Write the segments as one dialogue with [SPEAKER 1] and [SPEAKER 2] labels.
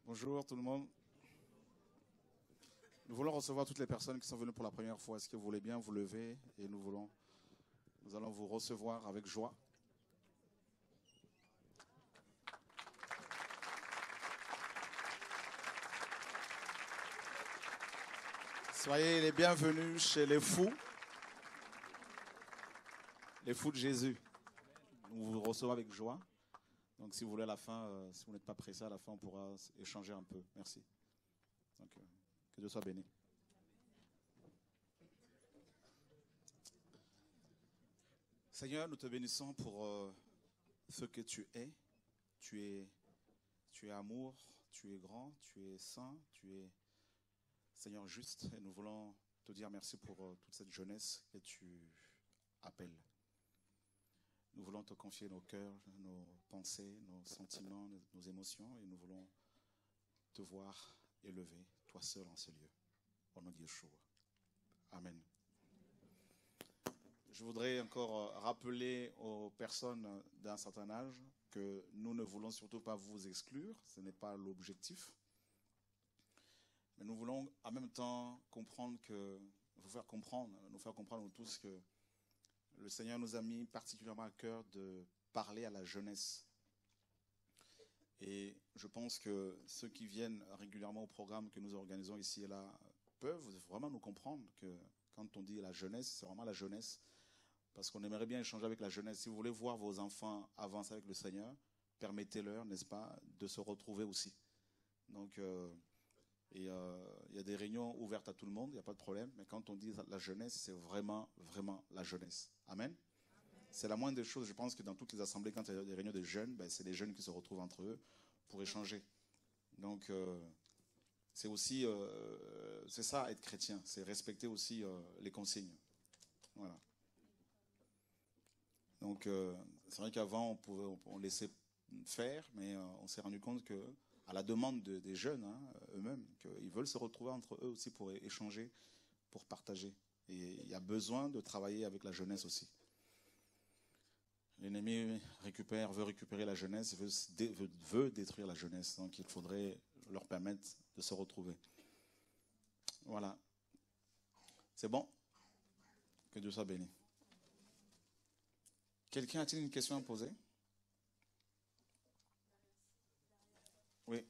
[SPEAKER 1] Bonjour tout le monde. Nous voulons recevoir toutes les personnes qui sont venues pour la première fois. Est-ce que vous voulez bien vous lever et nous allons vous recevoir avec joie. Soyez les bienvenus chez les fous de Jésus. Nous vous recevons avec joie. Donc si vous voulez à la fin, si vous n'êtes pas pressé, à la fin on pourra échanger un peu. Merci. Donc, que Dieu soit béni. Seigneur, nous te bénissons pour ce que tu es. Tu es amour, tu es grand, tu es saint, tu es Seigneur juste. Et nous voulons te dire merci pour toute cette jeunesse que tu appelles. Nous voulons te confier nos cœurs, nos pensées, nos sentiments, nos émotions. Et nous voulons te voir élevé, toi seul en ce lieu. Au nom de Yeshua. Amen. Je voudrais encore rappeler aux personnes d'un certain âge que nous ne voulons surtout pas vous exclure, ce n'est pas l'objectif. Mais nous voulons en même temps nous faire comprendre tous que le Seigneur nous a mis particulièrement à cœur de parler à la jeunesse. Et je pense que ceux qui viennent régulièrement au programme que nous organisons ici et là peuvent vraiment nous comprendre que quand on dit la jeunesse, c'est vraiment la jeunesse. Parce qu'on aimerait bien échanger avec la jeunesse. Si vous voulez voir vos enfants avancer avec le Seigneur, permettez-leur, n'est-ce pas, de se retrouver aussi. Donc, il y a des réunions ouvertes à tout le monde, il n'y a pas de problème. Mais quand on dit la jeunesse, c'est vraiment, vraiment la jeunesse. Amen. C'est la moindre des choses. Je pense que dans toutes les assemblées, quand il y a des réunions de jeunes, c'est les jeunes qui se retrouvent entre eux pour échanger. Donc, c'est aussi, c'est ça être chrétien, c'est respecter aussi les consignes. Voilà. Donc, c'est vrai qu'avant, on laissait faire, mais on s'est rendu compte que, à la demande des jeunes eux-mêmes, qu'ils veulent se retrouver entre eux aussi pour échanger, pour partager. Et il y a besoin de travailler avec la jeunesse aussi. L'ennemi veut récupérer la jeunesse, veut détruire la jeunesse. Donc, il faudrait leur permettre de se retrouver. Voilà. C'est bon? Que Dieu soit béni. Quelqu'un a-t-il une question à poser? Oui.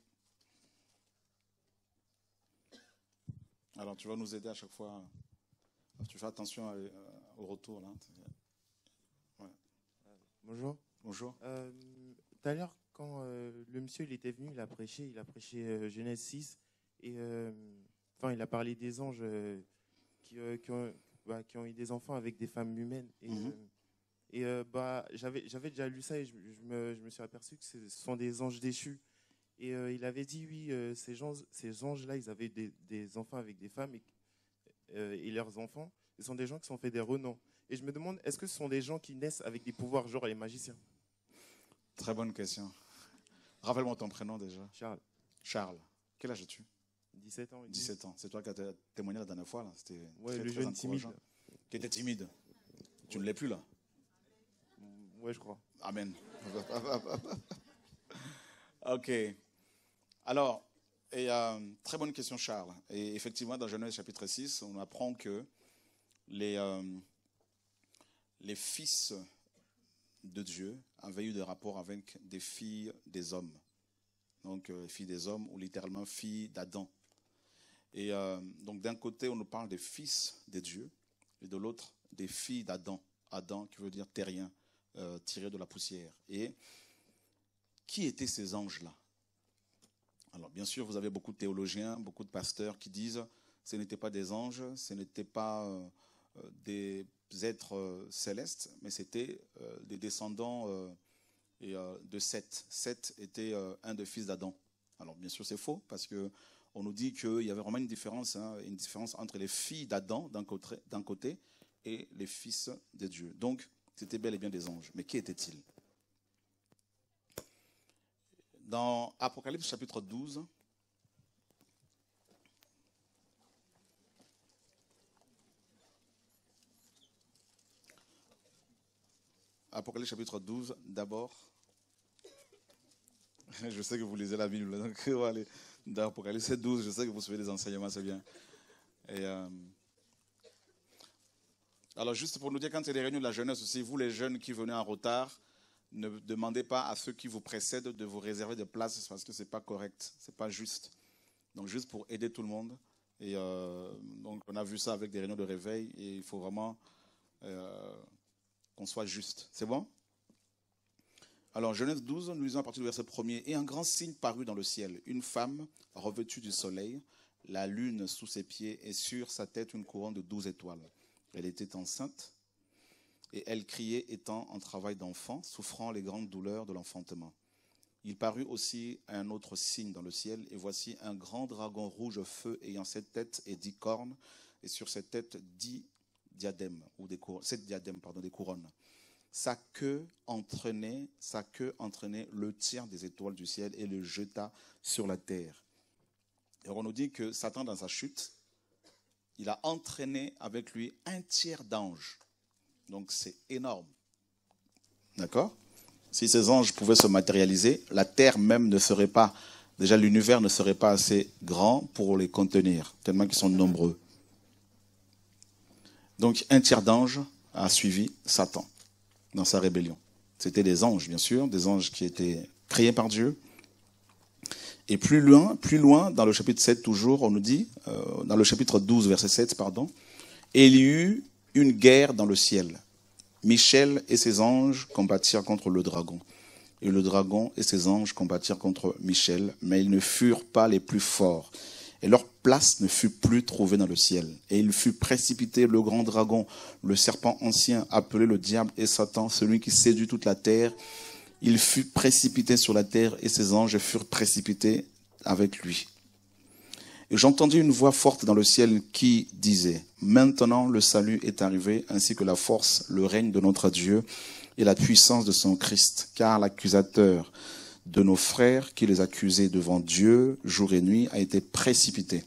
[SPEAKER 1] Alors, tu vas nous aider à chaque fois. Tu fais attention au retour, là. Ouais.
[SPEAKER 2] Bonjour.
[SPEAKER 1] Bonjour.
[SPEAKER 2] Tout à l'heure, quand le monsieur il était venu, il a prêché Genèse 6. Et il a parlé des anges qui ont eu des enfants avec des femmes humaines. Et, j'avais déjà lu ça et je me suis aperçu que ce sont des anges déchus. Et il avait dit, oui, ces anges-là, ils avaient des enfants avec des femmes et leurs enfants, ce sont des gens qui sont fait des renoms. Et je me demande, est-ce que ce sont des gens qui naissent avec des pouvoirs, genre les magiciens?
[SPEAKER 1] Très bonne question. Rappelle-moi ton prénom déjà.
[SPEAKER 2] Charles.
[SPEAKER 1] Charles. Quel âge as-tu?
[SPEAKER 2] 17 ans.
[SPEAKER 1] 17 ans. C'est toi qui as témoigné la dernière fois, là. C'était
[SPEAKER 2] ouais,
[SPEAKER 1] très
[SPEAKER 2] jeune
[SPEAKER 1] encourageant.
[SPEAKER 2] timide.
[SPEAKER 1] Qui était timide. Tu ne l'es plus, là.
[SPEAKER 2] Ouais, je crois.
[SPEAKER 1] Amen. Ok. Alors, très bonne question, Charles. Et effectivement, dans Genèse chapitre 6, on apprend que les fils de Dieu avaient eu des rapports avec des filles des hommes. Donc, filles des hommes, ou littéralement filles d'Adam. Et donc, d'un côté, on nous parle des fils de Dieu, et de l'autre, des filles d'Adam. Adam, qui veut dire terrien, tiré de la poussière. Et qui étaient ces anges-là? Alors, bien sûr, vous avez beaucoup de théologiens, beaucoup de pasteurs qui disent ce n'étaient pas des anges, ce n'étaient pas des êtres célestes, mais c'était des descendants de Seth. Seth était un des fils d'Adam. Alors, bien sûr, c'est faux, parce que on nous dit qu'il y avait vraiment une différence entre les filles d'Adam d'un côté et les fils de Dieu. Donc, c'était bel et bien des anges. Mais qui étaient-ils? Dans Apocalypse chapitre 12, Apocalypse chapitre 12, d'abord. Je sais que vous lisez la Bible. Donc, voilà, dans Apocalypse 12, je sais que vous suivez des enseignements, c'est bien. Et, alors, juste pour nous dire, quand il y a des réunions de la jeunesse aussi, vous les jeunes qui venez en retard, ne demandez pas à ceux qui vous précèdent de vous réserver des places parce que ce n'est pas correct, ce n'est pas juste. Donc, juste pour aider tout le monde. Et donc, on a vu ça avec des réunions de réveil et il faut vraiment qu'on soit juste. C'est bon? Alors, Genèse 12, nous lisons à partir du verset 1er. Et un grand signe parut dans le ciel, une femme revêtue du soleil, la lune sous ses pieds et sur sa tête une couronne de 12 étoiles. Elle était enceinte et elle criait étant en travail d'enfant, souffrant les grandes douleurs de l'enfantement. Il parut aussi un autre signe dans le ciel, et voici un grand dragon rouge feu ayant 7 têtes et 10 cornes, et sur cette tête 10 diadèmes, ou des couronnes, 7 diadèmes, des couronnes. Sa queue entraînait le tiers des étoiles du ciel et le jeta sur la terre. Et on nous dit que Satan, dans sa chute, il a entraîné avec lui un tiers d'anges. Donc c'est énorme. D'accord ? Si ces anges pouvaient se matérialiser, la terre même ne serait pas, déjà l'univers ne serait pas assez grand pour les contenir, tellement qu'ils sont nombreux. Donc un tiers d'anges a suivi Satan dans sa rébellion. C'était des anges, bien sûr, des anges qui étaient créés par Dieu. Et plus loin, dans le chapitre 7 toujours, on nous dit, dans le chapitre 12, verset 7, et il y eut une guerre dans le ciel. Michel et ses anges combattirent contre le dragon. Et le dragon et ses anges combattirent contre Michel, mais ils ne furent pas les plus forts. Et leur place ne fut plus trouvée dans le ciel. Et il fut précipité, le grand dragon, le serpent ancien, appelé le diable et Satan, celui qui séduit toute la terre. Il fut précipité sur la terre et ses anges furent précipités avec lui. Et j'entendis une voix forte dans le ciel qui disait, « Maintenant le salut est arrivé, ainsi que la force, le règne de notre Dieu et la puissance de son Christ, car l'accusateur de nos frères qui les accusait devant Dieu jour et nuit a été précipité.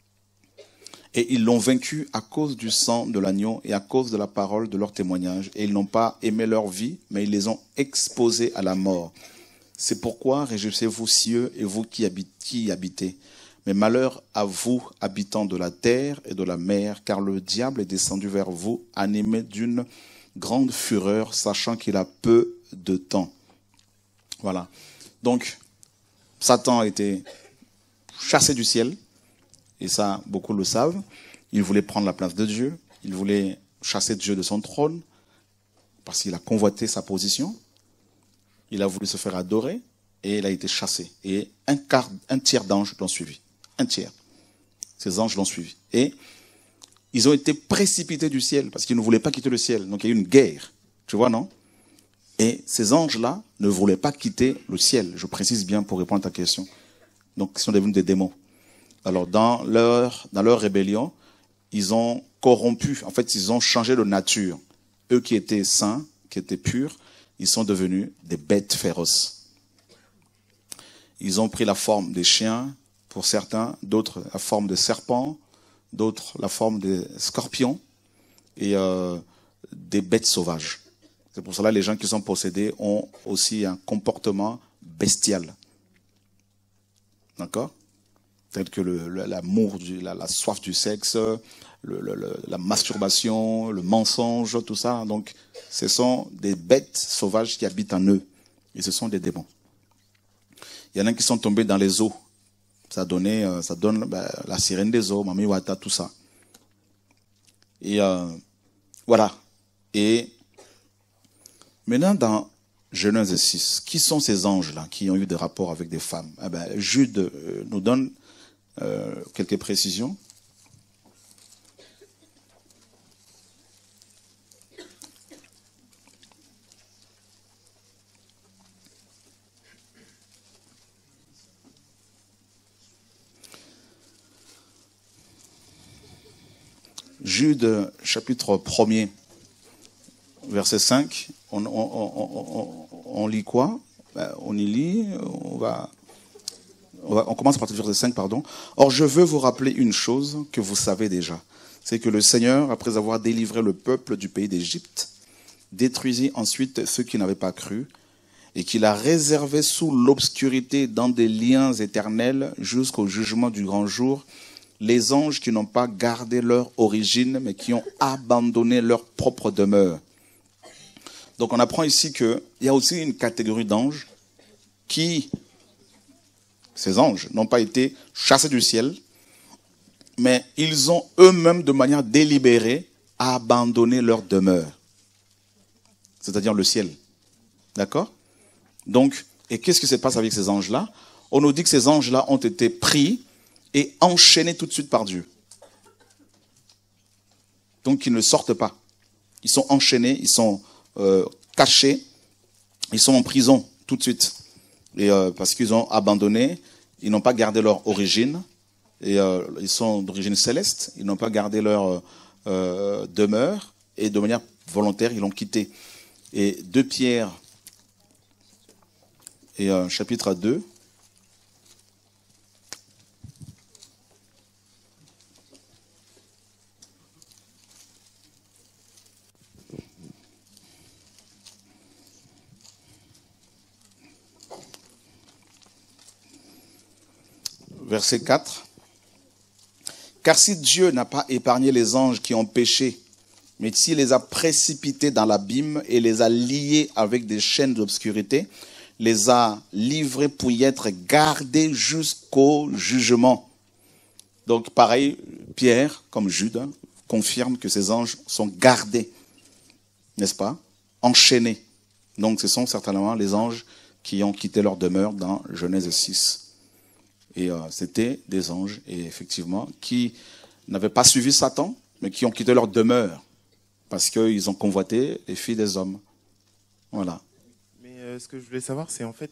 [SPEAKER 1] Et ils l'ont vaincu à cause du sang de l'agneau et à cause de la parole de leur témoignage. Et ils n'ont pas aimé leur vie, mais ils les ont exposés à la mort. C'est pourquoi réjouissez-vous, cieux, et vous qui y habitez. Mais malheur à vous, habitants de la terre et de la mer, car le diable est descendu vers vous, animé d'une grande fureur, sachant qu'il a peu de temps. » Voilà. Donc, Satan a été chassé du ciel, et ça, beaucoup le savent. Il voulait prendre la place de Dieu, il voulait chasser Dieu de son trône, parce qu'il a convoité sa position. Il a voulu se faire adorer, et il a été chassé. Et un tiers d'anges l'ont suivi. Un tiers. Ces anges l'ont suivi. Et ils ont été précipités du ciel, parce qu'ils ne voulaient pas quitter le ciel. Donc il y a eu une guerre. Tu vois, non? Et ces anges-là ne voulaient pas quitter le ciel. Je précise bien pour répondre à ta question. Donc ils sont devenus des démons. Alors dans leur rébellion, ils ont corrompu. En fait, ils ont changé de nature. Eux qui étaient saints, qui étaient purs, ils sont devenus des bêtes féroces. Ils ont pris la forme des chiens, pour certains, d'autres la forme de serpents, d'autres la forme des scorpions et des bêtes sauvages. C'est pour cela que les gens qui sont possédés ont aussi un comportement bestial. D'accord? Tel que l'amour, la soif du sexe, la masturbation, le mensonge, tout ça. Donc, ce sont des bêtes sauvages qui habitent en eux. Et ce sont des démons. Il y en a qui sont tombés dans les eaux. Ça donne la sirène des eaux, Mami Wata, tout ça. Et voilà. Et maintenant, dans Genèse 6, qui sont ces anges-là qui ont eu des rapports avec des femmes? Jude nous donne quelques précisions. Jude, chapitre 1er, verset 5, on lit quoi? On y lit, on commence à partir du verset 5, pardon. Or, je veux vous rappeler une chose que vous savez déjà. C'est que le Seigneur, après avoir délivré le peuple du pays d'Égypte, détruisit ensuite ceux qui n'avaient pas cru et qu'il a réservé sous l'obscurité dans des liens éternels jusqu'au jugement du grand jour les anges qui n'ont pas gardé leur origine, mais qui ont abandonné leur propre demeure. Donc on apprend ici qu'il y a aussi une catégorie d'anges qui, ces anges, n'ont pas été chassés du ciel, mais ils ont eux-mêmes, de manière délibérée, abandonné leur demeure. C'est-à-dire le ciel. D'accord? Donc, et qu'est-ce qui se passe avec ces anges-là? On nous dit que ces anges-là ont été pris et enchaînés tout de suite par Dieu. Donc, ils ne sortent pas. Ils sont enchaînés, ils sont cachés, ils sont en prison tout de suite. Et parce qu'ils ont abandonné, ils n'ont pas gardé leur origine, et ils sont d'origine céleste, ils n'ont pas gardé leur demeure, et de manière volontaire, ils l'ont quitté. Et 2 Pierre, et chapitre 2, verset 4. Car si Dieu n'a pas épargné les anges qui ont péché, mais s'il les a précipités dans l'abîme et les a liés avec des chaînes d'obscurité, les a livrés pour y être gardés jusqu'au jugement. Donc pareil, Pierre, comme Jude, confirme que ces anges sont gardés, n'est-ce pas? Enchaînés. Donc ce sont certainement les anges qui ont quitté leur demeure dans Genèse 6. Et c'était des anges, et effectivement, qui n'avaient pas suivi Satan, mais qui ont quitté leur demeure, parce qu'ils ont convoité les filles des hommes. Voilà.
[SPEAKER 2] Mais ce que je voulais savoir, c'est en fait,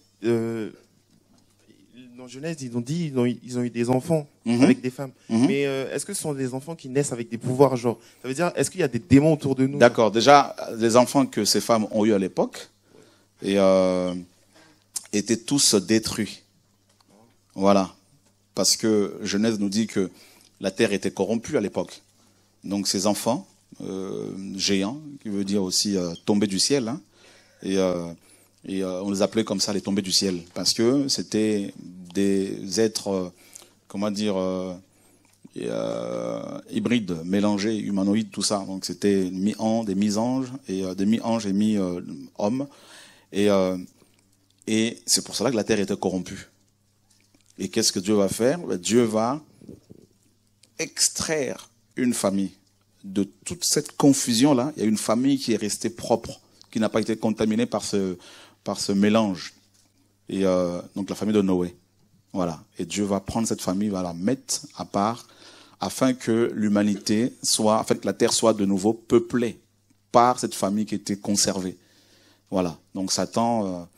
[SPEAKER 2] dans Genèse, ils ont dit ils ont eu des enfants avec des femmes. Mais est-ce que ce sont des enfants qui naissent avec des pouvoirs, genre, ça veut dire, est-ce qu'il y a des démons autour de nous?
[SPEAKER 1] D'accord. Déjà, les enfants que ces femmes ont eu à l'époque étaient tous détruits. Voilà. Parce que Genèse nous dit que la terre était corrompue à l'époque. Donc ces enfants, géants, qui veut dire aussi tombés du ciel, hein, et on les appelait comme ça les tombés du ciel, parce que c'était des êtres, hybrides, mélangés, humanoïdes, tout ça. Donc c'était des mi-anges et des mi-anges et mi-hommes. Et c'est pour cela que la terre était corrompue. Et qu'est-ce que Dieu va faire? Dieu va extraire une famille de toute cette confusion-là. Il y a une famille qui est restée propre, qui n'a pas été contaminée par ce mélange. Et donc la famille de Noé. Voilà. Et Dieu va prendre cette famille, va la mettre à part, afin que l'humanité soit, afin que la terre soit de nouveau peuplée par cette famille qui était conservée. Voilà. Donc Satan,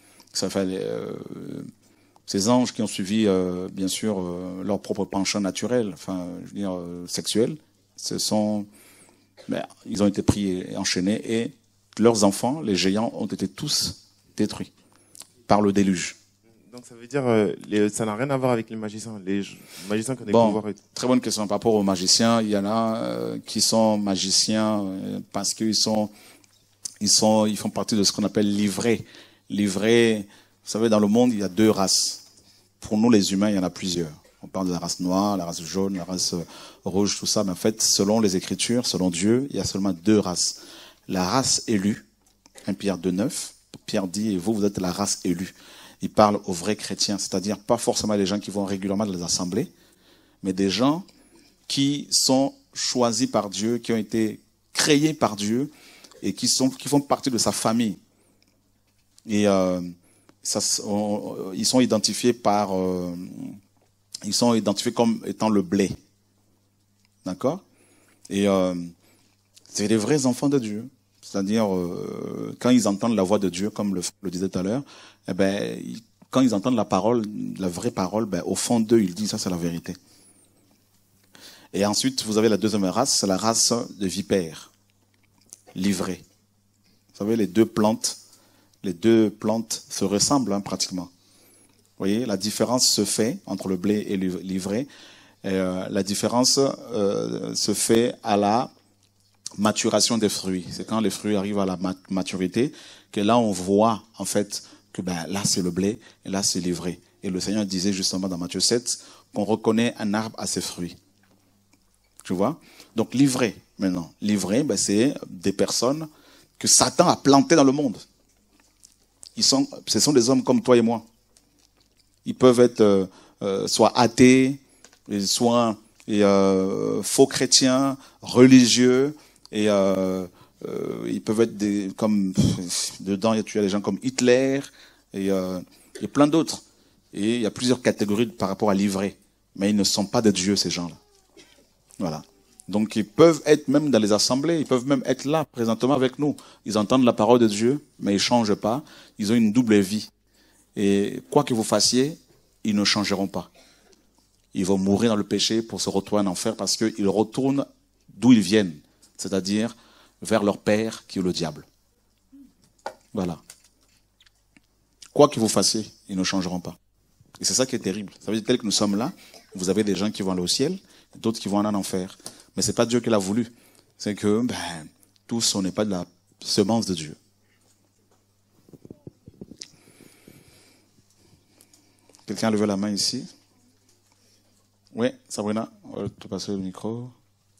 [SPEAKER 1] ces anges qui ont suivi, bien sûr, leur propre penchant naturel, sexuel, ils ont été pris et enchaînés, et leurs enfants, les géants, ont été tous détruits par le déluge.
[SPEAKER 2] Donc ça veut dire, ça n'a rien à voir avec les magiciens qui ont des pouvoirs.
[SPEAKER 1] Très bonne question par rapport aux magiciens. Il y en a qui sont magiciens parce qu'ils ils font partie de ce qu'on appelle l'ivré. L'ivré, vous savez, dans le monde, il y a 2 races. Pour nous, les humains, il y en a plusieurs. On parle de la race noire, la race jaune, la race rouge, tout ça. Mais en fait, selon les Écritures, selon Dieu, il y a seulement 2 races. La race élue, 1 Pierre 2,9, Pierre dit, et vous êtes la race élue. Il parle aux vrais chrétiens, c'est-à-dire pas forcément les gens qui vont régulièrement dans les assemblées, mais des gens qui sont choisis par Dieu, qui ont été créés par Dieu, et qui font partie de sa famille. Et ils sont identifiés comme étant le blé. D'accord? Et c'est des vrais enfants de Dieu. C'est-à-dire, quand ils entendent la voix de Dieu, comme le disait tout à l'heure, quand ils entendent la parole, la vraie parole, au fond d'eux, ils disent, ça c'est la vérité. Et ensuite, vous avez la deuxième race, c'est la race de vipères, l'ivrée. Vous savez, les deux plantes se ressemblent pratiquement. Vous voyez, la différence se fait entre le blé et l'ivrée. La différence se fait à la maturation des fruits. C'est quand les fruits arrivent à la maturité que là on voit en fait que ben, là c'est le blé et là c'est l'ivraie. Et le Seigneur disait justement dans Matthieu 7 qu'on reconnaît un arbre à ses fruits. Tu vois? Donc l'ivraie, maintenant. L'ivraie, ben, c'est des personnes que Satan a plantées dans le monde. Ce sont des hommes comme toi et moi. Ils peuvent être soit athées, soit faux chrétiens, religieux, et ils peuvent être comme dedans, tu as des gens comme Hitler, et plein d'autres. Et il y a plusieurs catégories par rapport à l'ivraie. Mais ils ne sont pas de Dieu, ces gens-là. Voilà. Donc ils peuvent être même dans les assemblées, ils peuvent même être là présentement avec nous. Ils entendent la parole de Dieu, mais ils ne changent pas. Ils ont une double vie. Et quoi que vous fassiez, ils ne changeront pas. Ils vont mourir dans le péché pour se retrouver en enfer parce qu'ils retournent d'où ils viennent, c'est-à-dire vers leur père qui est le diable. Voilà. Quoi que vous fassiez, ils ne changeront pas. Et c'est ça qui est terrible. Ça veut dire tel que nous sommes là, vous avez des gens qui vont aller au ciel, d'autres qui vont en enfer. Mais ce n'est pas Dieu qui l'a voulu. C'est que tous, on n'est pas de la semence de Dieu. Quelqu'un a levé la main ici? Oui, Sabrina, on va te passer le micro.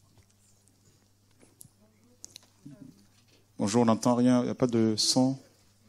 [SPEAKER 1] Bonjour, on n'entend rien, il n'y a pas de son.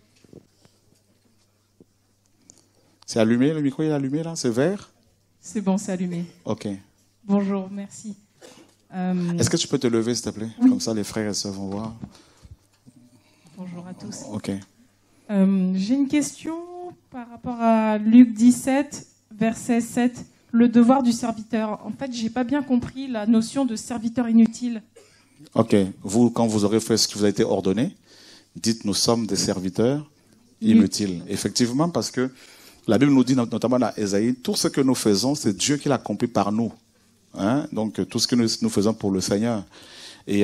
[SPEAKER 1] C'est allumé, le micro est allumé là? C'est vert?
[SPEAKER 3] C'est bon, c'est allumé.
[SPEAKER 1] Ok.
[SPEAKER 3] Bonjour, merci.
[SPEAKER 1] Est-ce que tu peux te lever, s'il te plaît?
[SPEAKER 3] Oui.
[SPEAKER 1] Comme ça, les frères et sœurs vont voir.
[SPEAKER 3] Bonjour à tous.
[SPEAKER 1] Ok.
[SPEAKER 3] J'ai une question par rapport à Luc 17, verset 7, le devoir du serviteur. En fait, je n'ai pas bien compris la notion de serviteur inutile.
[SPEAKER 1] Ok. Vous, quand vous aurez fait ce qui vous a été ordonné, dites nous sommes des serviteurs inutiles. Effectivement, parce que la Bible nous dit, notamment dans Ésaïe, tout ce que nous faisons, c'est Dieu qui l'a accompli par nous. Hein? Donc, tout ce que nous faisons pour le Seigneur. Et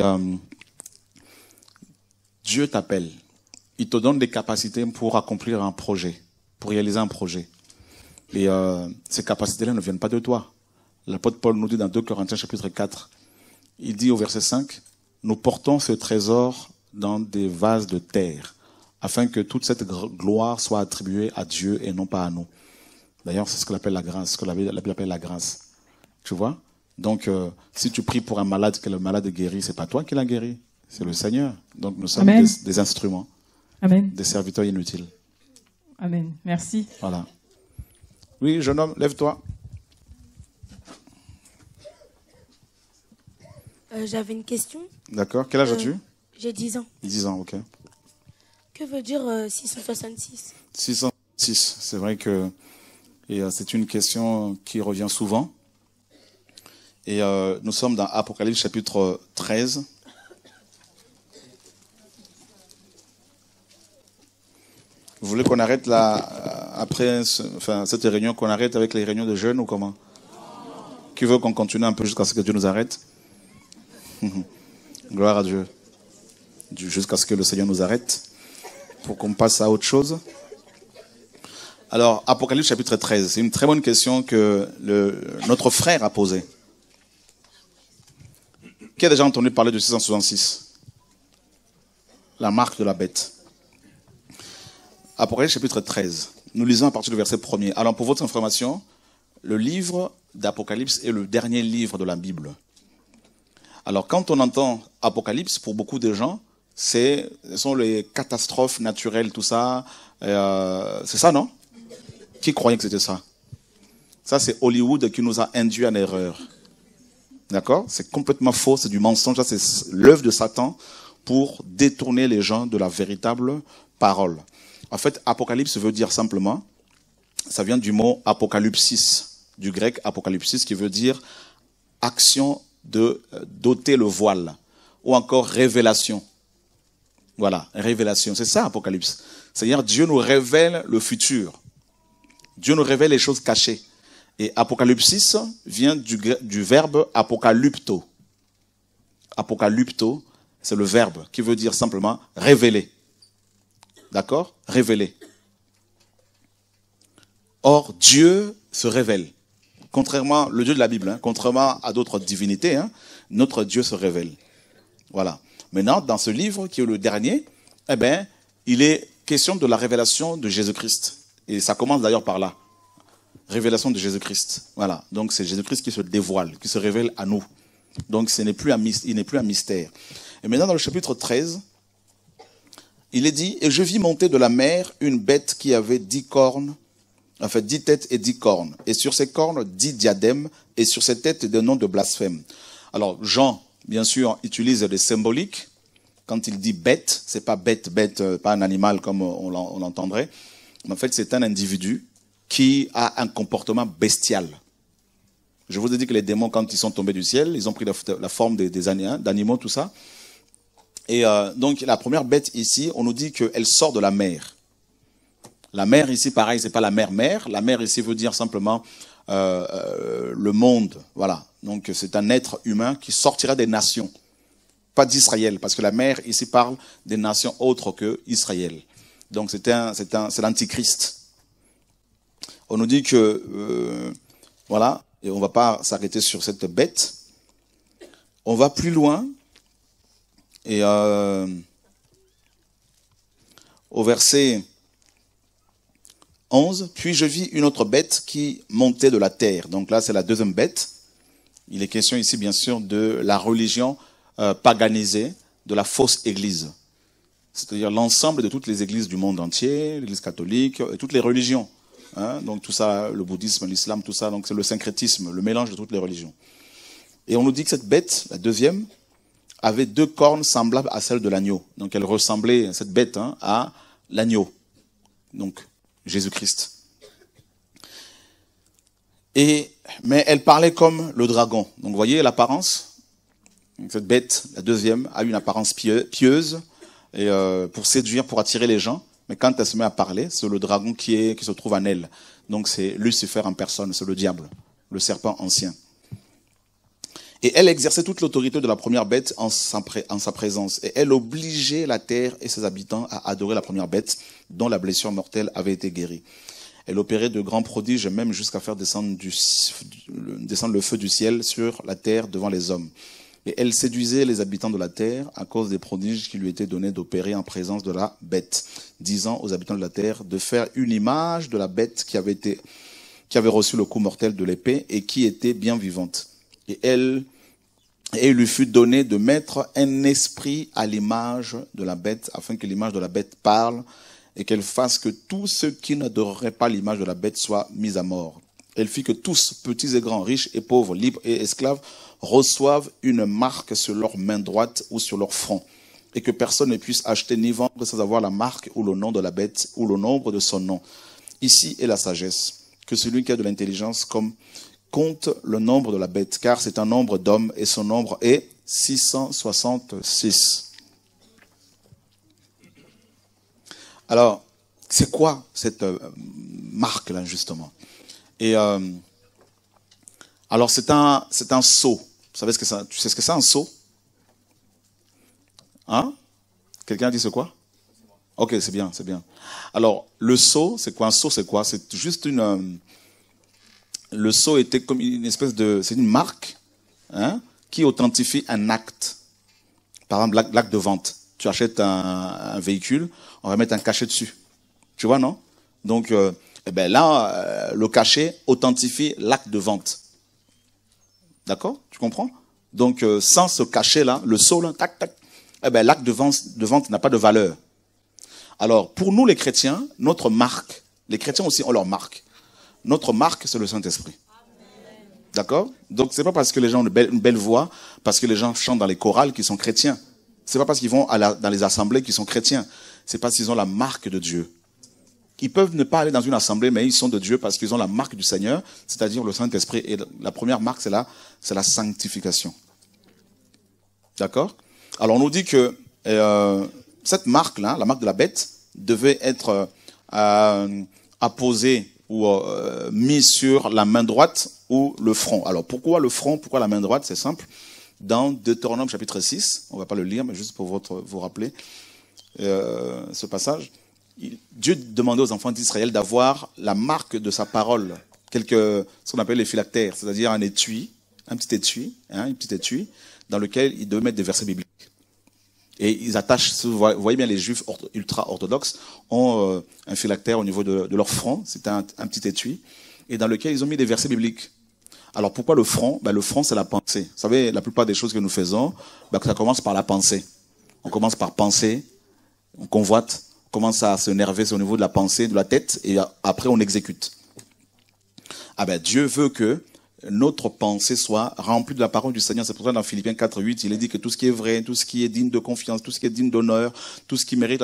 [SPEAKER 1] Dieu t'appelle. Il te donne des capacités pour accomplir un projet, pour réaliser un projet. Et ces capacités-là ne viennent pas de toi. L'apôtre Paul nous dit dans 2 Corinthiens chapitre 4, il dit au verset 5, « Nous portons ce trésor dans des vases de terre, afin que toute cette gloire soit attribuée à Dieu et non pas à nous. » D'ailleurs, c'est ce qu'on appelle la grâce, ce que la Bible appelle la grâce. Tu vois? Donc, si tu pries pour un malade, que le malade est guéri, c'est pas toi qui l'as guéri, c'est le Seigneur. Donc, nous sommes des instruments,
[SPEAKER 3] Amen.
[SPEAKER 1] des serviteurs inutiles.
[SPEAKER 3] Amen. Merci.
[SPEAKER 1] Voilà. Oui, jeune homme, lève-toi.
[SPEAKER 4] J'avais une question.
[SPEAKER 1] D'accord. Quel âge as-tu?
[SPEAKER 4] J'ai 10 ans.
[SPEAKER 1] 10 ans, ok.
[SPEAKER 4] Que veut dire 666?
[SPEAKER 1] 606, c'est vrai que c'est une question qui revient souvent. Et nous sommes dans Apocalypse chapitre 13. Vous voulez qu'on arrête là, après cette réunion, qu'on arrête avec les réunions de jeunes ou comment? Qui veut qu'on continue un peu jusqu'à ce que Dieu nous arrête? Gloire à Dieu. Jusqu'à ce que le Seigneur nous arrête, pour qu'on passe à autre chose. Alors, Apocalypse chapitre 13, c'est une très bonne question que notre frère a posée. Qui a déjà entendu parler de 666? La marque de la bête. Apocalypse chapitre 13. Nous lisons à partir du verset 1er. Alors, pour votre information, le livre d'Apocalypse est le dernier livre de la Bible. Alors, quand on entend Apocalypse, pour beaucoup de gens, ce sont les catastrophes naturelles, tout ça. C'est ça, non? Qui croyait que c'était ça? Ça, c'est Hollywood qui nous a induit en erreur. D'accord? C'est complètement faux, c'est du mensonge. Ça, c'est l'œuvre de Satan pour détourner les gens de la véritable parole. En fait, Apocalypse veut dire simplement, ça vient du mot apocalypsis, du grec apocalypsis, qui veut dire action de d'ôter le voile, ou encore révélation. Voilà, révélation, c'est ça Apocalypse. C'est-à-dire Dieu nous révèle le futur. Dieu nous révèle les choses cachées. Et apocalypsis vient du verbe apocalypto. Apocalypto, c'est le verbe qui veut dire simplement révéler. D'accord? Révéler. Or, Dieu se révèle. Contrairement, le Dieu de la Bible, contrairement à d'autres divinités, notre Dieu se révèle. Voilà. Maintenant, dans ce livre, qui est le dernier, il est question de la révélation de Jésus-Christ. Et ça commence d'ailleurs par là. Révélation de Jésus-Christ. Voilà. Donc c'est Jésus-Christ qui se dévoile, qui se révèle à nous. Donc il n'est plus un mystère. Et maintenant dans le chapitre 13, il est dit, « Et je vis monter de la mer une bête qui avait 10 cornes, en fait 10 têtes et 10 cornes. Et sur ces cornes 10 diadèmes, et sur ces têtes des noms de blasphème. » Alors Jean, bien sûr, utilise des symboliques. Quand il dit bête, c'est pas bête, pas un animal comme on l'entendrait. Mais en fait, c'est un individu qui a un comportement bestial. Je vous ai dit que les démons, quand ils sont tombés du ciel, ils ont pris la forme d'animaux, tout ça. Et donc, la première bête ici, on nous dit qu'elle sort de la mer. La mer ici, pareil, c'est pas la mer. La mer ici veut dire simplement le monde. Voilà. Donc, c'est un être humain qui sortira des nations. Pas d'Israël, parce que la mer ici parle des nations autres que Israël. Donc, c'est l'antichrist. On nous dit que, voilà, et on ne va pas s'arrêter sur cette bête. On va plus loin. Et au verset 11, « Puis je vis une autre bête qui montait de la terre. » Donc là, c'est la deuxième bête. Il est question ici, bien sûr, de la religion paganisée, de la fausse église. C'est-à-dire l'ensemble de toutes les églises du monde entier, l'église catholique, et toutes les religions. Hein, donc tout ça, le bouddhisme, l'islam, tout ça, donc c'est le syncrétisme, le mélange de toutes les religions. Et on nous dit que cette bête, la deuxième, avait 2 cornes semblables à celles de l'agneau. Donc elle ressemblait, cette bête, hein, à l'agneau. Donc Jésus-Christ. Mais elle parlait comme le dragon. Donc vous voyez l'apparence. Cette bête, la deuxième, a une apparence pieuse et pour séduire, pour attirer les gens. Mais quand elle se met à parler, c'est le dragon qui se trouve en elle. Donc c'est Lucifer en personne, c'est le diable, le serpent ancien. Et elle exerçait toute l'autorité de la première bête en sa présence. Et elle obligeait la terre et ses habitants à adorer la première bête dont la blessure mortelle avait été guérie. Elle opérait de grands prodiges, même jusqu'à faire descendre le feu du ciel sur la terre devant les hommes. Et elle séduisait les habitants de la terre à cause des prodiges qui lui étaient donnés d'opérer en présence de la bête, disant aux habitants de la terre de faire une image de la bête qui avait reçu le coup mortel de l'épée et qui était bien vivante. Et il lui fut donné de mettre un esprit à l'image de la bête, afin que l'image de la bête parle et qu'elle fasse que tous ceux qui n'adoreraient pas l'image de la bête soient mis à mort. Elle fit que tous, petits et grands, riches et pauvres, libres et esclaves, reçoivent une marque sur leur main droite ou sur leur front, et que personne ne puisse acheter ni vendre sans avoir la marque ou le nom de la bête ou le nombre de son nom. Ici est la sagesse, que celui qui a de l'intelligence compte le nombre de la bête, car c'est un nombre d'hommes et son nombre est 666. Alors, c'est quoi cette marque-là, justement? Et alors, c'est un sceau. Vous savez tu sais ce que c'est un sceau? Hein? Quelqu'un dit c'est quoi? Ok, c'est bien, c'est bien. Alors, le sceau, c'est quoi? Un sceau, c'est quoi? C'est juste le sceau était comme une espèce de... C'est une marque, hein, qui authentifie un acte. Par exemple, l'acte de vente. Tu achètes un véhicule, on va mettre un cachet dessus. Tu vois, non? Donc, là, le cachet authentifie l'acte de vente. D'accord? Tu comprends? Donc, sans ce cachet-là, le sceau, là, tac, tac, l'acte de vente n'a pas de valeur. Alors, pour nous les chrétiens, notre marque, les chrétiens aussi ont leur marque. Notre marque, c'est le Saint-Esprit. D'accord? Donc, c'est pas parce que les gens ont une belle voix, parce que les gens chantent dans les chorales qu'ils sont chrétiens. C'est pas parce qu'ils vont dans les assemblées qu'ils sont chrétiens. C'est parce qu'ils ont la marque de Dieu. Ils peuvent ne pas aller dans une assemblée, mais ils sont de Dieu parce qu'ils ont la marque du Seigneur, c'est-à-dire le Saint-Esprit. Et la première marque, c'est la sanctification. D'accord? Alors, on nous dit que cette marque-là, la marque de la bête, devait être apposée ou mise sur la main droite ou le front. Alors, pourquoi le front? Pourquoi la main droite? C'est simple. Dans Deutéronome chapitre 6, on ne va pas le lire, mais juste pour vous rappeler ce passage, Dieu demandait aux enfants d'Israël d'avoir la marque de sa parole, ce qu'on appelle les phylactères, c'est-à-dire un petit étui, dans lequel ils devaient mettre des versets bibliques. Et ils attachent, vous voyez bien, les juifs ultra-orthodoxes ont un phylactère au niveau de leur front, c'est un petit étui, et dans lequel ils ont mis des versets bibliques. Alors pourquoi le front? Le front, c'est la pensée. Vous savez, la plupart des choses que nous faisons, ça commence par la pensée. On commence par penser, on convoite, on commence à s'énerver au niveau de la pensée, de la tête, et après on exécute. Dieu veut que notre pensée soit remplie de la parole du Seigneur. C'est pour ça dans Philippiens 4:8, il est dit que tout ce qui est vrai, tout ce qui est digne de confiance, tout ce qui est digne d'honneur, tout ce qui mérite,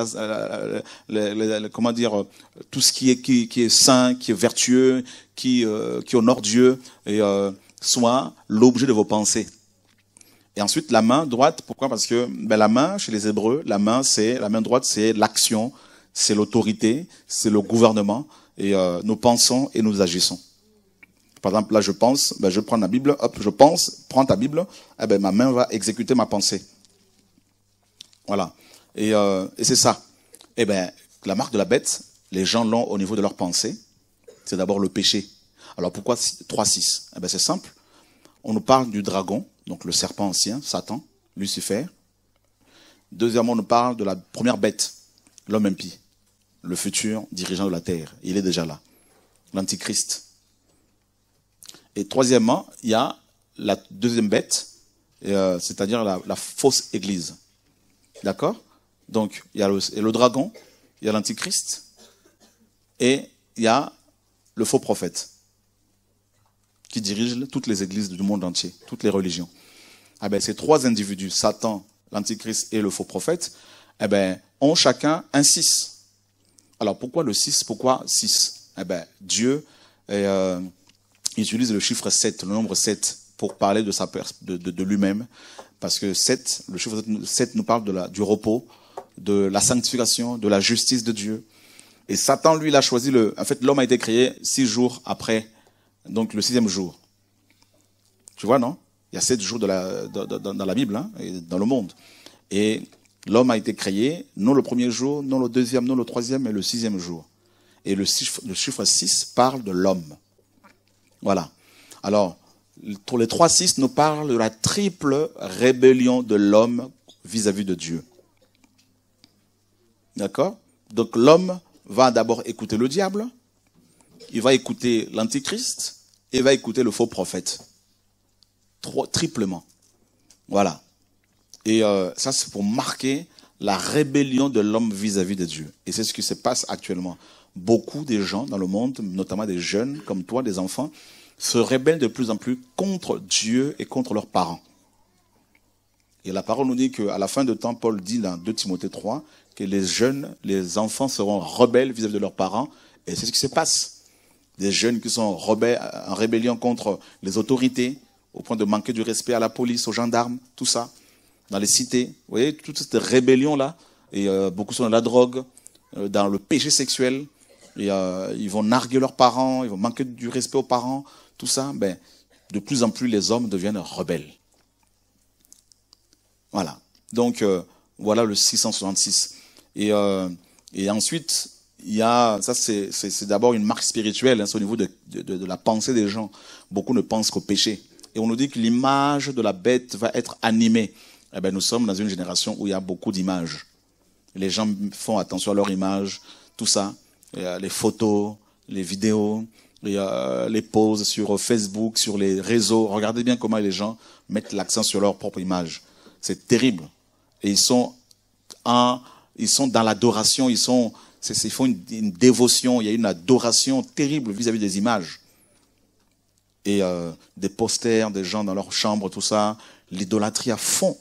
[SPEAKER 1] tout ce qui est saint, qui est vertueux, qui honore Dieu, et soit l'objet de vos pensées. Et ensuite, la main droite, pourquoi? Parce que la main, chez les Hébreux, la main droite, c'est l'action, c'est l'autorité, c'est le gouvernement, et nous pensons et nous agissons. Par exemple, là, je pense, je prends la Bible, hop, je pense, prends ta Bible, ma main va exécuter ma pensée. Voilà. Et c'est ça. La marque de la bête, les gens l'ont au niveau de leur pensée. C'est d'abord le péché. Alors pourquoi 3:6? C'est simple. On nous parle du dragon, donc le serpent ancien, Satan, Lucifer. Deuxièmement, on nous parle de la première bête, l'homme impie, le futur dirigeant de la terre. Il est déjà là. L'antichrist. Et troisièmement, il y a la deuxième bête, c'est-à-dire la fausse église. D'accord? Donc, il y a le dragon, il y a l'antichrist, et il y a le faux prophète, qui dirige toutes les églises du monde entier, toutes les religions. Ces trois individus, Satan, l'antichrist et le faux prophète, ont chacun un 6. Alors, pourquoi le 6? Pourquoi 6? Dieu utilise le chiffre 7, le nombre 7, pour parler de lui-même. Parce que le chiffre 7 nous parle du repos, de la sanctification, de la justice de Dieu. Et Satan, lui, il a choisi l'homme a été créé 6 jours après, donc le 6e jour. Tu vois, non? Il y a 7 jours dans la Bible, et dans le monde. Et l'homme a été créé, non le premier jour, non le deuxième, non le troisième, mais le 6e jour. Et le chiffre 6 parle de l'homme. Voilà. Alors, pour les 3:6 nous parle de la triple rébellion de l'homme vis-à-vis de Dieu. D'accord? Donc l'homme va d'abord écouter le diable, il va écouter l'antichrist, et il va écouter le faux prophète. Triplement. Voilà. Et ça, c'est pour marquer la rébellion de l'homme vis-à-vis de Dieu. Et c'est ce qui se passe actuellement. Beaucoup de gens dans le monde, notamment des jeunes comme toi, des enfants, se rebellent de plus en plus contre Dieu et contre leurs parents. Et la parole nous dit qu'à la fin de temps, Paul dit dans 2 Timothée 3, que les enfants seront rebelles vis-à-vis de leurs parents. Et c'est ce qui se passe. Des jeunes qui sont en rébellion contre les autorités, au point de manquer du respect à la police, aux gendarmes, tout ça. Dans les cités, vous voyez, toute cette rébellion-là. Et beaucoup sont dans la drogue, dans le péché sexuel. Et, ils vont narguer leurs parents, ils vont manquer du respect aux parents, tout ça. De plus en plus, les hommes deviennent rebelles. Voilà. Donc, voilà le 666. Et ensuite, il y a, ça c'est d'abord une marque spirituelle, c'est au niveau de la pensée des gens. Beaucoup ne pensent qu'au péché. Et on nous dit que l'image de la bête va être animée. Nous sommes dans une génération où il y a beaucoup d'images. Les gens font attention à leur image, tout ça. Les photos, les vidéos, les poses sur Facebook, sur les réseaux. Regardez bien comment les gens mettent l'accent sur leur propre image. C'est terrible. Et ils sont dans l'adoration, ils font une dévotion, il y a une adoration terrible vis-à-vis des images. Et des posters, des gens dans leur chambre, tout ça, l'idolâtrie à fond.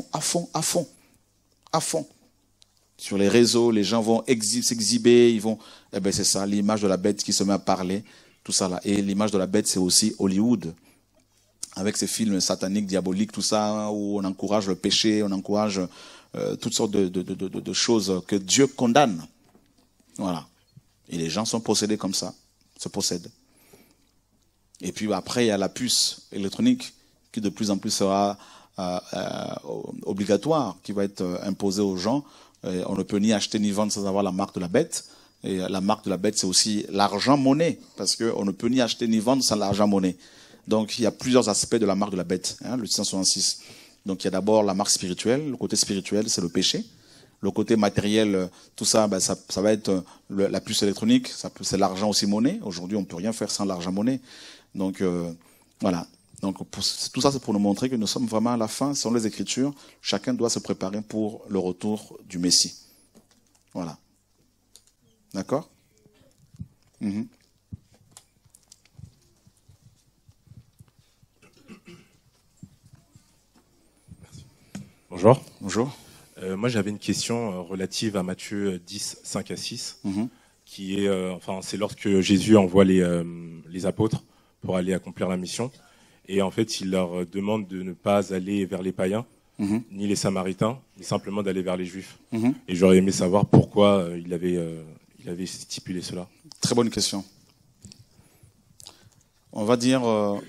[SPEAKER 1] Sur les réseaux, les gens vont s'exhiber, ils vont... c'est ça, l'image de la bête qui se met à parler, tout ça là. Et l'image de la bête, c'est aussi Hollywood, avec ces films sataniques, diaboliques, tout ça, où on encourage le péché, on encourage toutes sortes de choses que Dieu condamne. Voilà. Et les gens sont possédés comme ça, se possèdent. Et puis après, il y a la puce électronique qui de plus en plus sera obligatoire, qui va être imposée aux gens. Et on ne peut ni acheter ni vendre sans avoir la marque de la bête. Et la marque de la bête, c'est aussi l'argent-monnaie, parce qu'on ne peut ni acheter ni vendre sans l'argent-monnaie. Donc il y a plusieurs aspects de la marque de la bête, le 666. Donc il y a d'abord la marque spirituelle. Le côté spirituel, c'est le péché. Le côté matériel, tout ça, ben, ça va être la puce électronique, c'est l'argent aussi monnaie. Aujourd'hui, on ne peut rien faire sans l'argent monnaie. Donc voilà. Donc tout ça, c'est pour nous montrer que nous sommes vraiment à la fin, selon les Écritures. Chacun doit se préparer pour le retour du Messie. Voilà. D'accord?
[SPEAKER 5] Bonjour.
[SPEAKER 1] Bonjour.
[SPEAKER 5] Moi, j'avais une question relative à Matthieu 10, 5 à 6, qui est, c'est lorsque Jésus envoie les apôtres pour aller accomplir la mission. Et en fait, il leur demande de ne pas aller vers les païens, ni les Samaritains, mais simplement d'aller vers les Juifs. Et j'aurais aimé savoir pourquoi il avait stipulé cela.
[SPEAKER 1] Très bonne question. On va dire,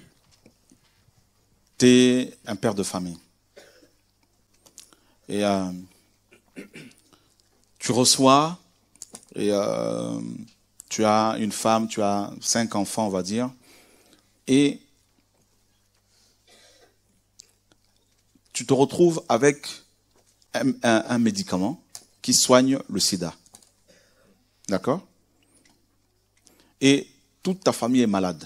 [SPEAKER 1] tu es un père de famille. Et tu reçois, et tu as une femme, tu as 5 enfants, on va dire, et tu te retrouves avec un médicament qui soigne le sida. D'accord? Et toute ta famille est malade.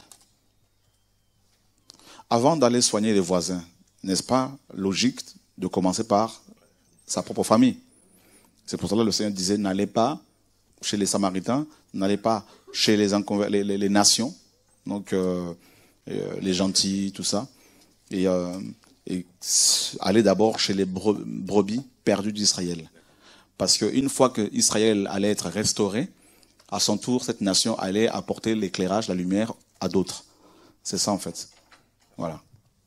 [SPEAKER 1] Avant d'aller soigner les voisins, n'est-ce pas logique de commencer par sa propre famille? C'est pour cela que le Seigneur disait, n'allez pas chez les Samaritains, n'allez pas chez les nations, donc les gentils, tout ça, et allez d'abord chez les brebis perdues d'Israël. Parce qu'une fois que Israël allait être restauré, à son tour, cette nation allait apporter l'éclairage, la lumière à d'autres. C'est ça en fait. Voilà.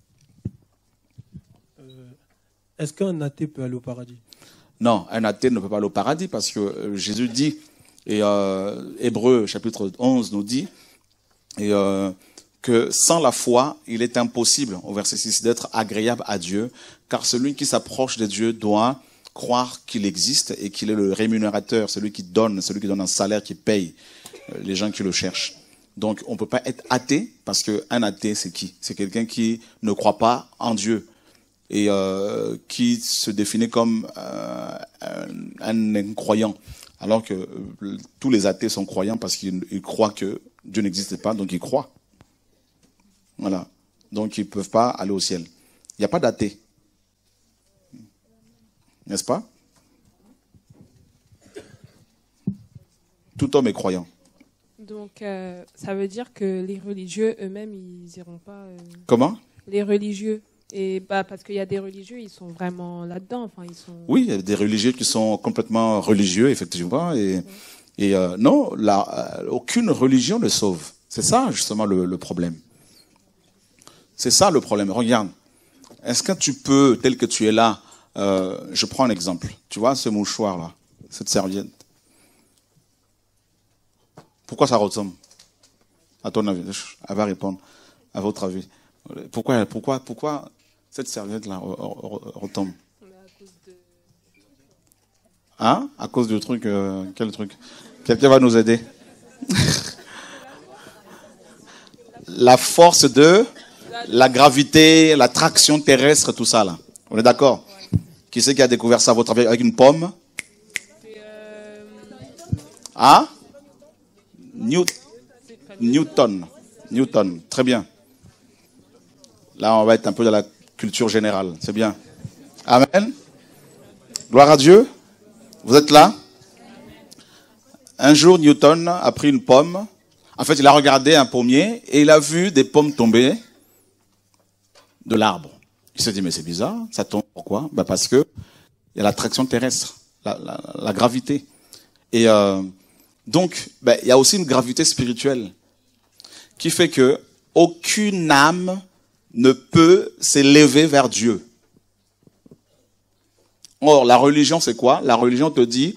[SPEAKER 6] Est-ce qu'un athée peut aller au paradis?
[SPEAKER 1] Non, un athée ne peut pas aller au paradis parce que Jésus dit, et Hébreux chapitre 11 nous dit, que sans la foi, il est impossible, au verset 6, d'être agréable à Dieu, car celui qui s'approche de Dieu doit croire qu'il existe et qu'il est le rémunérateur, celui qui donne un salaire, qui paye les gens qui le cherchent. Donc on ne peut pas être athée, parce qu'un athée, c'est qui? C'est quelqu'un qui ne croit pas en Dieu et qui se définit comme un incroyant. Alors que tous les athées sont croyants parce qu'ils croient que Dieu n'existe pas, donc ils croient. Voilà. Donc ils ne peuvent pas aller au ciel. Il n'y a pas d'athée. N'est-ce pas? Tout homme est croyant.
[SPEAKER 7] Donc ça veut dire que les religieux eux-mêmes, ils n'iront pas...
[SPEAKER 1] Comment?
[SPEAKER 7] Les religieux. Et parce qu'il y a des religieux, ils sont vraiment là-dedans. Enfin, ils sont...
[SPEAKER 1] Oui, il y a des religieux qui sont complètement religieux, effectivement. Et non, aucune religion ne sauve. C'est ça, justement, le problème. C'est ça, le problème. Regarde. Est-ce que tu peux, tel que tu es là, je prends un exemple. Tu vois, ce mouchoir-là, cette serviette. Pourquoi ça retombe? À ton avis, elle va répondre. À votre avis. Pourquoi cette serviette-là retombe? Hein? À cause du truc. Quel truc? Quelqu'un va nous aider. La force de la gravité, la traction terrestre, tout ça là. On est d'accord? Qui c'est qui a découvert ça à votre avis avec une pomme? Hein? Newton. Très bien. Là, on va être un peu dans la culture générale. C'est bien. Amen. Gloire à Dieu. Vous êtes là? Un jour, Newton a pris une pomme. En fait, il a regardé un pommier et il a vu des pommes tomber de l'arbre. Il s'est dit, mais c'est bizarre, ça tombe. Pourquoi? Parce que il y a l'attraction terrestre, la gravité. Et donc, il y a aussi une gravité spirituelle qui fait que aucune âme ne peut s'élever vers Dieu. Or, la religion, c'est quoi? La religion te dit,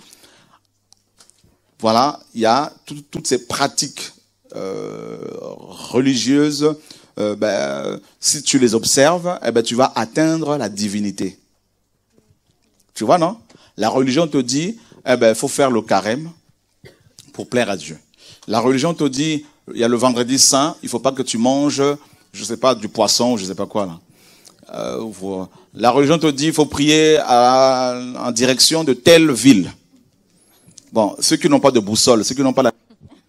[SPEAKER 1] voilà, il y a toutes ces pratiques religieuses, si tu les observes, tu vas atteindre la divinité. Tu vois, non? La religion te dit, faut faire le carême pour plaire à Dieu. La religion te dit, il y a le vendredi saint, il faut pas que tu manges, je sais pas, du poisson, je sais pas quoi là. La religion te dit il faut prier en direction de telle ville. Bon, ceux qui n'ont pas de boussole, ceux qui n'ont pas la...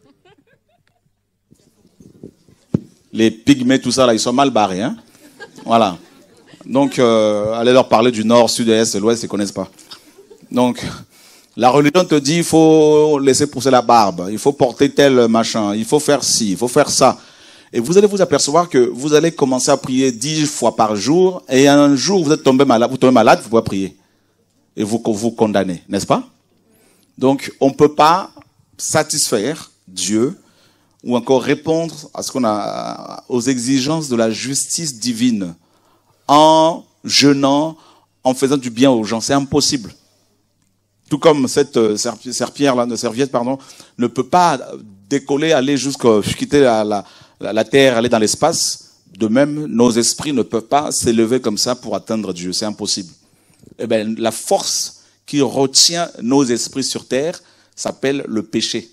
[SPEAKER 1] Les pygmées, tout ça, là, ils sont mal barrés. Hein? Voilà. Donc, allez leur parler du nord, sud, est, de l'ouest, ils ne connaissent pas. Donc, la religion te dit il faut laisser pousser la barbe, il faut porter tel machin, il faut faire ci, il faut faire ça. Et vous allez vous apercevoir que vous allez commencer à prier 10 fois par jour, et un jour, vous tombez malade, vous ne pouvez pas prier. Et vous condamnez, n'est-ce pas? Donc, on ne peut pas satisfaire Dieu ou encore répondre à ce qu'on a, aux exigences de la justice divine en jeûnant, en faisant du bien aux gens. C'est impossible. Tout comme cette serviette, ne peut pas décoller, aller jusqu'à quitter la terre, aller dans l'espace. De même, nos esprits ne peuvent pas s'élever comme ça pour atteindre Dieu. C'est impossible. Eh bien, la force qui retient nos esprits sur terre s'appelle le péché.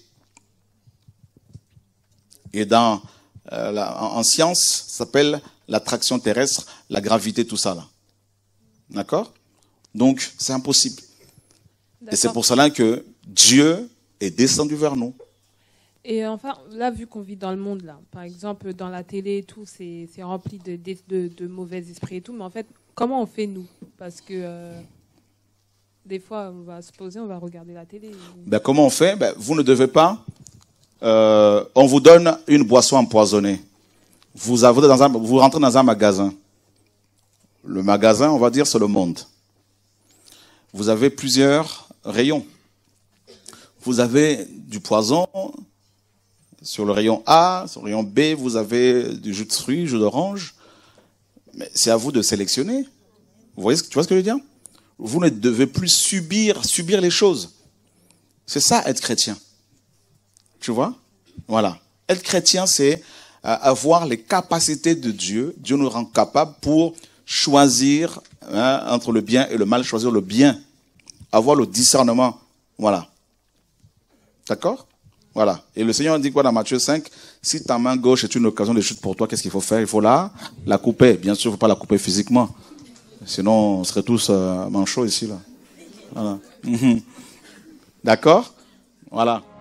[SPEAKER 1] Et en science, ça s'appelle l'attraction terrestre, la gravité, tout ça là. D'accord? Donc, c'est impossible. Et c'est pour cela que Dieu est descendu vers nous.
[SPEAKER 7] Et enfin, là, vu qu'on vit dans le monde, là, par exemple, dans la télé et tout, c'est rempli de mauvais esprits et tout, mais en fait, comment on fait, nous? Parce que des fois, on va se poser, on va regarder la télé.
[SPEAKER 1] Ben, comment on fait? Ben, vous ne devez pas... on vous donne une boisson empoisonnée. Vous rentrez dans un magasin. Le magasin, on va dire, c'est le monde. Vous avez plusieurs rayons. Vous avez du poison. Sur le rayon A, sur le rayon B, vous avez du jus de fruits, jus d'orange. Mais c'est à vous de sélectionner. Tu vois ce que je veux dire? Vous ne devez plus subir les choses. C'est ça, être chrétien. Tu vois? Voilà. Être chrétien, c'est avoir les capacités de Dieu. Dieu nous rend capables pour choisir entre le bien et le mal, choisir le bien. Avoir le discernement. Voilà. D'accord? Voilà. Et le Seigneur dit quoi dans Matthieu 5? Si ta main gauche est une occasion de chute pour toi, qu'est-ce qu'il faut faire? Il faut la couper. Bien sûr, il ne faut pas la couper physiquement. Sinon, on serait tous manchots ici, là. Voilà. D'accord? Voilà.